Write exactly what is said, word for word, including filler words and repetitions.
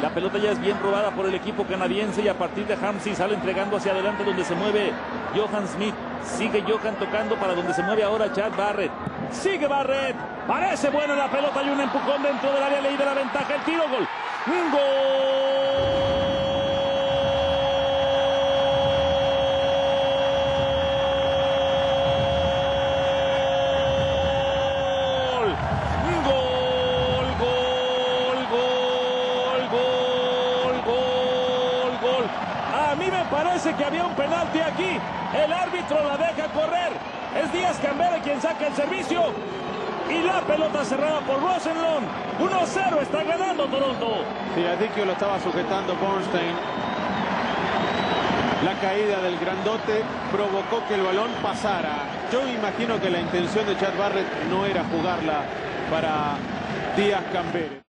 La pelota ya es bien robada por el equipo canadiense y a partir de Hamsey sale entregando hacia adelante donde se mueve Johan Smith. Sigue Johan tocando para donde se mueve ahora Chad Barrett. Sigue Barrett. Parece buena la pelota y un empujón dentro del área. Le da la ventaja. El tiro, gol. ¡Un gol! A mí me parece que había un penalti aquí. El árbitro la deja correr. Es Díaz Cambere quien saca el servicio. Y la pelota cerrada por Rosenlund. uno a cero está ganando Toronto. Sí, a Dicchio lo estaba sujetando Bornstein. La caída del grandote provocó que el balón pasara. Yo imagino que la intención de Chad Barrett no era jugarla para Díaz Cambere.